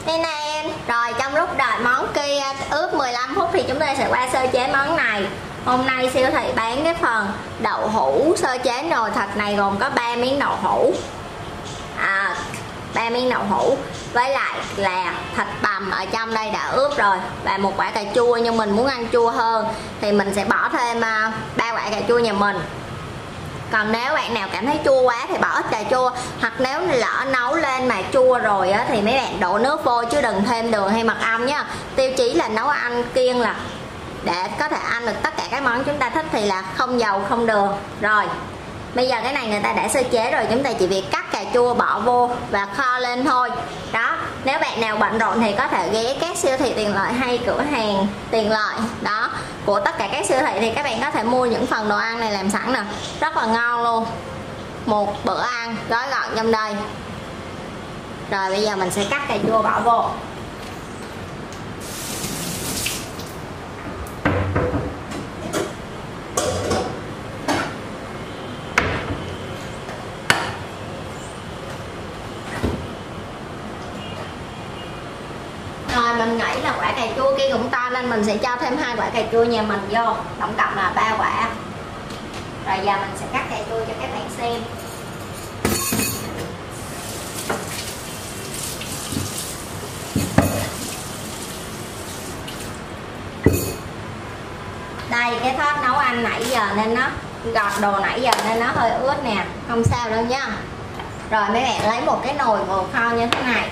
Đây nè em. Rồi trong lúc đợi món kia ướp 15 phút thì chúng ta sẽ qua sơ chế món này. Hôm nay siêu thị bán cái phần đậu hũ sơ chế nồi thịt này gồm có 3 miếng đậu hũ, 3 miếng đậu hũ với lại là thịt bằm ở trong đây đã ướp rồi, và một quả cà chua, nhưng mình muốn ăn chua hơn thì mình sẽ bỏ thêm 3 quả cà chua nhà mình. Còn nếu bạn nào cảm thấy chua quá thì bỏ ít cà chua, hoặc nếu lỡ nấu lên mà chua rồi á, thì mấy bạn đổ nước vô chứ đừng thêm đường hay mật ong nhá. Tiêu chí là nấu ăn kiêng là để có thể ăn được tất cả các món chúng ta thích thì là không dầu không đường. Rồi bây giờ cái này người ta đã sơ chế rồi, chúng ta chỉ việc cắt cà chua bỏ vô và kho lên thôi. Đó, nếu bạn nào bận rộn thì có thể ghé các siêu thị tiện lợi hay cửa hàng tiện lợi đó của tất cả các siêu thị, thì các bạn có thể mua những phần đồ ăn này làm sẵn nè, rất là ngon luôn. Một bữa ăn gói gọn trong đây. Rồi bây giờ mình sẽ cắt cà chua bỏ vô. Rồi mình nghĩ là quả cà chua kia cũng to nên mình sẽ cho thêm 2 quả cà chua nhà mình vô, tổng cộng là 3 quả. Rồi giờ mình sẽ cắt cà chua cho các bạn xem. Đây cái thớt nấu ăn nãy giờ nên nó gọt đồ nãy giờ nên nó hơi ướt nè, không sao đâu nha. Rồi mấy bạn lấy một cái nồi vừa kho như thế này,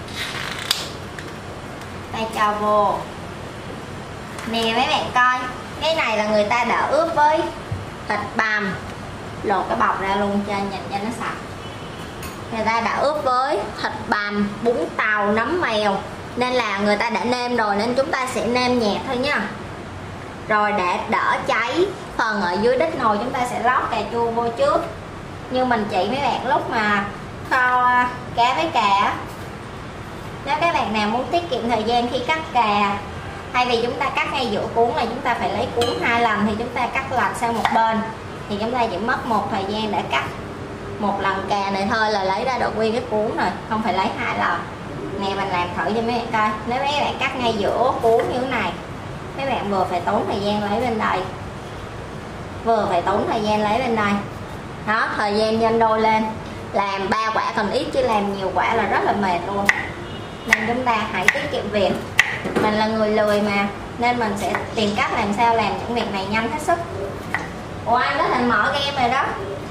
tay cho vô nè. Mấy bạn coi, cái này là người ta đã ướp với thịt bằm, lột cái bọc ra luôn cho nhìn cho nó sạch. Người ta đã ướp với thịt bằm, bún tàu, nấm mèo, nên là người ta đã nêm rồi, nên chúng ta sẽ nêm nhạt thôi nha. Rồi để đỡ cháy phần ở dưới đít nồi, chúng ta sẽ lót cà chua vô trước. Như mình chỉ mấy bạn lúc mà kho cá với cà, nếu các bạn nào muốn tiết kiệm thời gian khi cắt cà, thay vì chúng ta cắt ngay giữa cuốn là chúng ta phải lấy cuốn 2 lần, thì chúng ta cắt lệch sang một bên, thì chúng ta chỉ mất một thời gian để cắt một lần cà này thôi là lấy ra được nguyên cái cuốn rồi, không phải lấy 2 lần. Nè mình làm thử cho mấy bạn coi. Nếu mấy bạn cắt ngay giữa cuốn như thế này, mấy bạn vừa phải tốn thời gian lấy bên đây, vừa phải tốn thời gian lấy bên đây. Đó, thời gian nhân đôi lên. Làm 3 quả còn ít chứ làm nhiều quả là rất là mệt luôn. Nên chúng ta hãy tiết kiệm việc. Mình là người lười mà, nên mình sẽ tìm cách làm sao làm những việc này nhanh hết sức. Ủa anh có thể mở game rồi đó.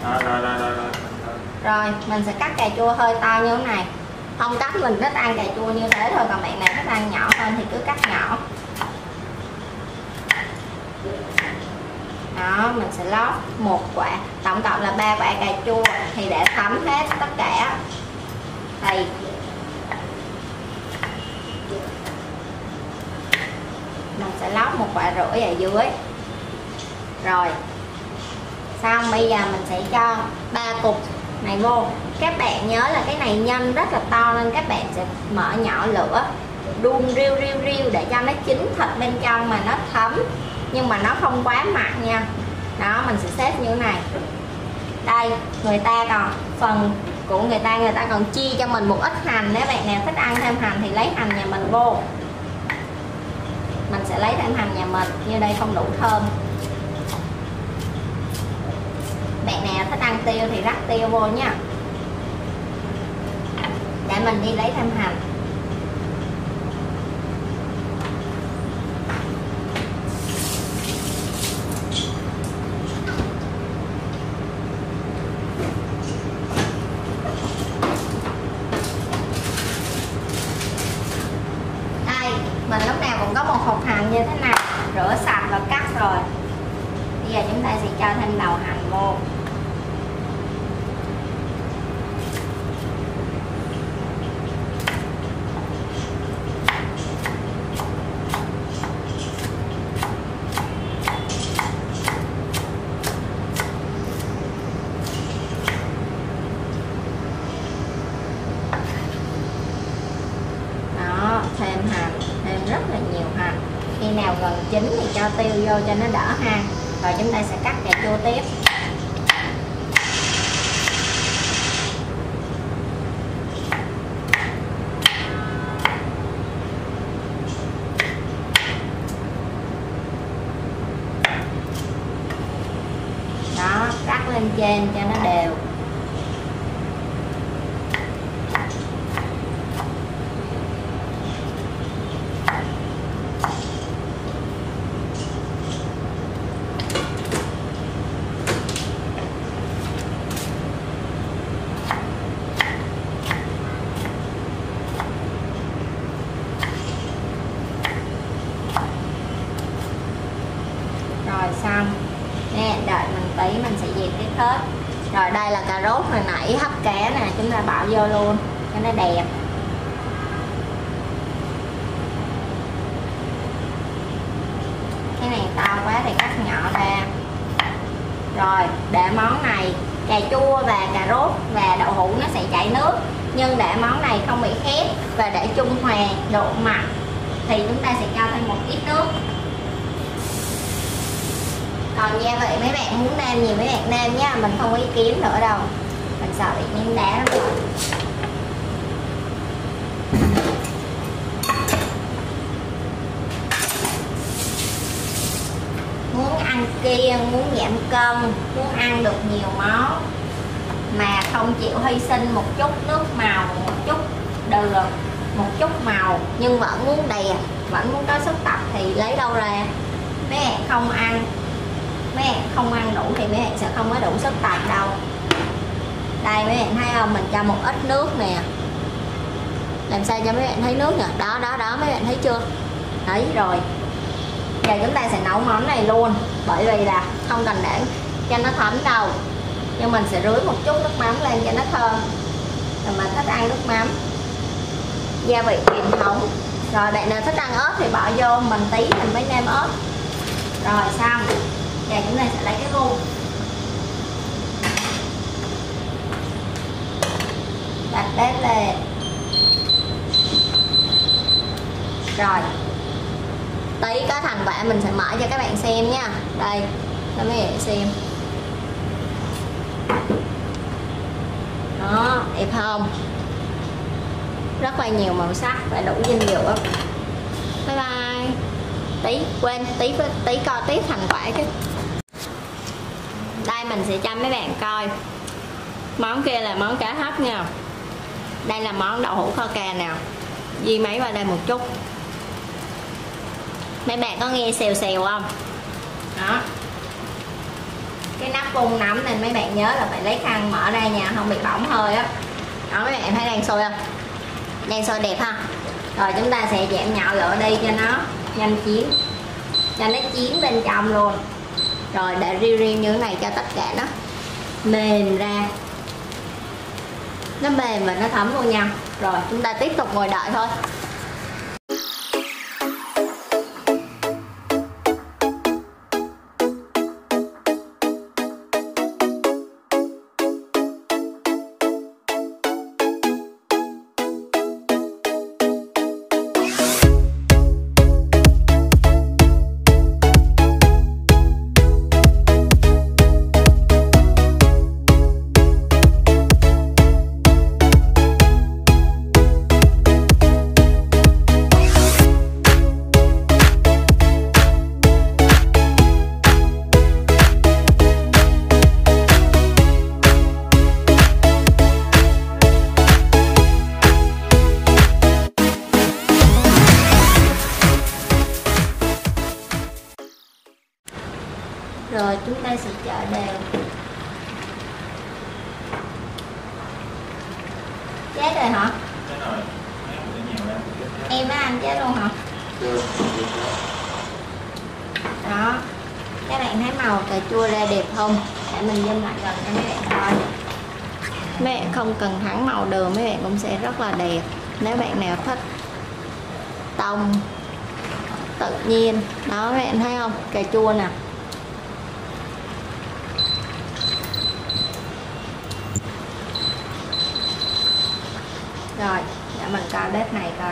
Rồi mình sẽ cắt cà chua hơi to như thế này. Không cắt, mình thích ăn cà chua như thế thôi, còn bạn nào thích ăn nhỏ hơn thì cứ cắt nhỏ. Đó, mình sẽ lót một quả, tổng cộng là 3 quả cà chua, thì để thấm hết tất cả thì mình sẽ lót 1,5 quả ở dưới. Rồi xong bây giờ mình sẽ cho 3 cục này vô. Các bạn nhớ là cái này nhân rất là to nên các bạn sẽ mở nhỏ lửa, đun riu để cho nó chín thịt bên trong mà nó thấm, nhưng mà nó không quá mặn nha. Đó, mình sẽ xếp như thế này. Đây, người ta còn phần của người ta còn chia cho mình một ít hành. Nếu bạn nào thích ăn thêm hành thì lấy hành nhà mình vô. Mình sẽ lấy thêm hành nhà mình, như đây không đủ thơm. Bạn nào thích ăn tiêu thì rắc tiêu vô nha. Để mình đi lấy thêm hành. Mình lúc nào cũng có một hộp hành như thế này, rửa sạch và cắt rồi. Bây giờ chúng ta sẽ cho thêm đầu hành vô. Đó, thêm hành, thêm rất là nhiều hành. Khi nào gần chín thì cho tiêu vô cho nó đỡ ha. Rồi chúng ta sẽ cắt cà chua tiếp. trên cho nó đều. Rồi xong nè, đợi mình tí mình sẽ dẹp cái hết. Rồi đây là cà rốt hồi nãy hấp cá nè, chúng ta bỏ vô luôn cho nó đẹp. Cái này to quá thì cắt nhỏ ra. Rồi để món này cà chua và cà rốt và đậu hũ nó sẽ chảy nước, nhưng để món này không bị khét và để trung hòa độ mặn thì chúng ta sẽ cho thêm một ít nước. Còn gia vị mấy bạn muốn nêm nhiều mấy bạn nêm nha, mình không có ý kiến nữa đâu, mình sợ bị nêm đá lắm rồi. Muốn ăn kiêng, muốn giảm cân, muốn ăn được nhiều món mà không chịu hy sinh một chút nước màu, một chút đường, một chút màu, nhưng vẫn muốn đẹp, vẫn muốn có sức tập thì lấy đâu ra? Mấy bạn không ăn, mấy bạn không ăn đủ thì mấy bạn sẽ không có đủ sức tập đâu. Đây mấy bạn thấy không, mình cho một ít nước nè. Làm sao cho mấy bạn thấy nước nè, đó đó đó, mấy bạn thấy chưa? Đấy rồi. Giờ chúng ta sẽ nấu món này luôn, bởi vì là không cần để cho nó thấm đâu, nhưng mình sẽ rưới một chút nước mắm lên cho nó thơm. Rồi mình thích ăn nước mắm, gia vị truyền thống. Rồi bạn nào thích ăn ớt thì bỏ vô, mình tí mình mới nêm ớt. Rồi xong. Giờ chúng ta sẽ lấy cái gu, đặt bếp lên. Rồi tí có thành quả mình sẽ mở cho các bạn xem nha. Đây cho mấy bạn xem. Đó, đẹp không? Rất là nhiều màu sắc và đủ dinh dưỡng. Bye bye. Tí quên tí coi tiếp thành quả chứ. Đây mình sẽ cho mấy bạn coi. Món kia là món cá hấp nha. Đây là món đậu hũ kho cà nào. Di máy vào đây một chút. Mấy bạn có nghe xèo xèo không? Đó. Cái nắp vung nóng nên mấy bạn nhớ là phải lấy khăn mở ra nha, không bị bỏng hơi á. Đó mấy bạn thấy đang sôi không? Đang sôi đẹp ha. Rồi chúng ta sẽ giảm nhỏ lửa đi cho nó nhanh chín, cho nó chín bên trong luôn. Rồi để riu riu như thế này cho tất cả nó mềm ra, nó mềm và nó thấm vô nhau. Rồi chúng ta tiếp tục ngồi đợi thôi. Rồi chúng ta sẽ chợ đều. Chết rồi hả? Chết rồi. Em với anh chết luôn hả? Đó. Các bạn thấy màu cà chua ra đẹp không? Để mình zoom lại gần cho mấy bạn coi. Mấy bạn không cần thắng màu đường, mấy bạn cũng sẽ rất là đẹp. Nếu bạn nào thích tông tự nhiên. Đó mấy bạn thấy không? Cà chua nè. Rồi, để mình coi bếp này coi.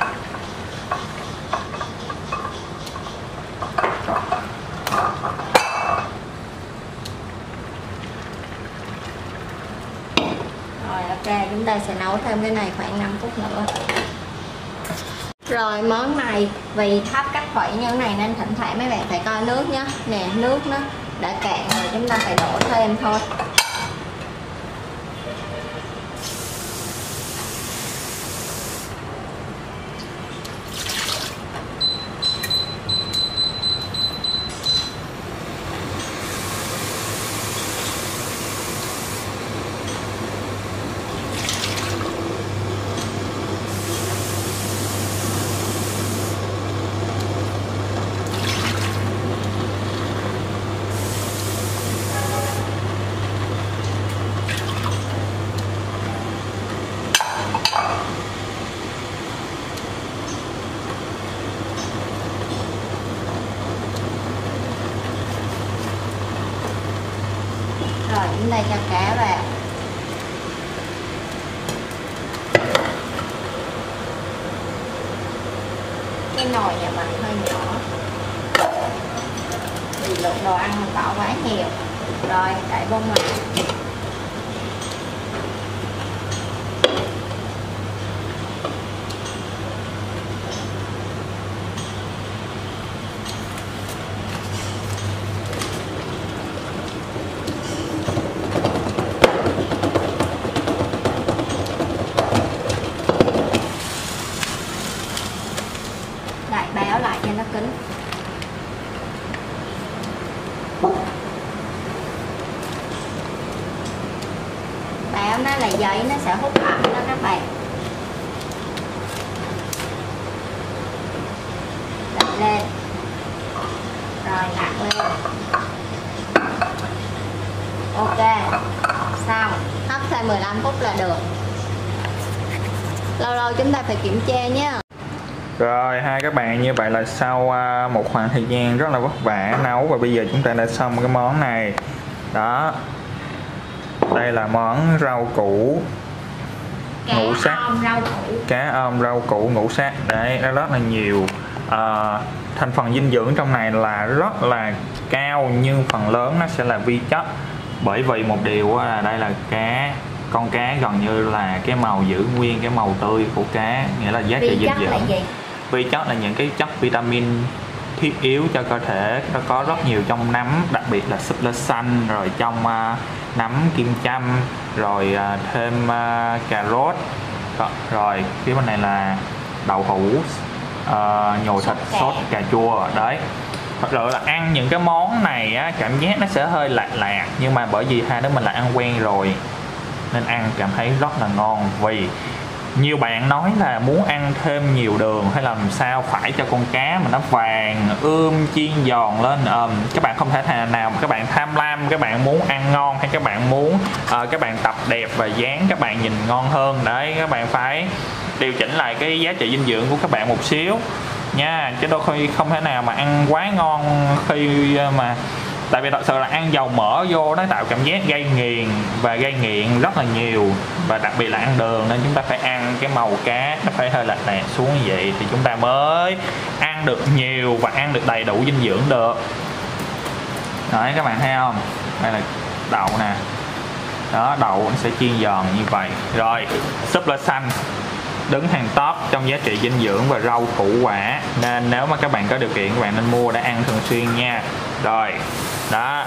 Rồi ok, chúng ta sẽ nấu thêm cái này khoảng 5 phút nữa. Rồi món này vì tháp cách thủy như thế này nên thỉnh thoảng mấy bạn phải coi nước nhé. Nè, nước nó đã cạn rồi, chúng ta phải đổ thêm thôi. chúng ta cho cá vào. Cái nồi nhà mình hơi nhỏ vì lượng đồ ăn mình bỏ quá nhiều. Rồi đậy bông lại. Đậy báo lại cho nó kín. Báo nó là giấy, nó sẽ hút ẩm đó các bạn. Đậy lên. Rồi nặng lên. Ok. Xong. Hấp thêm 15 phút là được. Lâu lâu chúng ta phải kiểm tra nhé. Rồi hai các bạn, như vậy là sau một khoảng thời gian rất là vất vả nấu và bây giờ chúng ta đã xong cái món này. Đó. Đây là món rau củ ngũ sắc. Cá ôm rau củ ngũ sắc. Đấy, nó rất là nhiều thành phần dinh dưỡng trong này là rất là cao, nhưng phần lớn nó sẽ là vi chất. Bởi vì một điều là đây là cá, con cá gần như là cái màu giữ nguyên cái màu tươi của cá, nghĩa là giá trị dinh dưỡng. Vi chất là những cái chất vitamin thiết yếu cho cơ thể, nó có rất nhiều trong nấm, đặc biệt là súp lơ xanh, rồi trong nấm kim châm, rồi thêm cà rốt, rồi phía bên này là đậu hũ nhồi thịt sốt cà chua. Đấy, thật sự là ăn những cái món này á, cảm giác nó sẽ hơi lạt lạt, nhưng mà bởi vì hai đứa mình là ăn quen rồi nên ăn cảm thấy rất là ngon. Vì nhiều bạn nói là muốn ăn thêm nhiều đường hay làm sao phải cho con cá mà nó vàng chiên giòn lên. Các bạn không thể nào các bạn tham lam, các bạn muốn ăn ngon, hay các bạn muốn các bạn tập đẹp và dáng các bạn nhìn ngon hơn. Đấy, các bạn phải điều chỉnh lại cái giá trị dinh dưỡng của các bạn một xíu nha, chứ đâu không thể nào mà ăn quá ngon khi mà, tại vì thật sự là ăn dầu mỡ vô nó tạo cảm giác gây nghiền và gây nghiện rất là nhiều, và đặc biệt là ăn đường, nên chúng ta phải ăn cái màu cá nó phải hơi lạt lạt xuống như vậy thì chúng ta mới ăn được nhiều và ăn được đầy đủ dinh dưỡng được. Đấy, các bạn thấy không, đây là đậu nè, đó, đậu nó sẽ chiên giòn như vậy. Rồi súp lơ xanh đứng hàng top trong giá trị dinh dưỡng và rau củ quả, nên nếu mà các bạn có điều kiện các bạn nên mua để ăn thường xuyên nha. Rồi đó,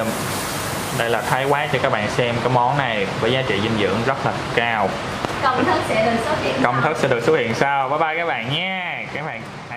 đây là thái quát cho các bạn xem cái món này với giá trị dinh dưỡng rất là cao. Công thức sẽ được xuất hiện. Công thức sẽ được xuất hiện sau. Bye bye các bạn nha các bạn.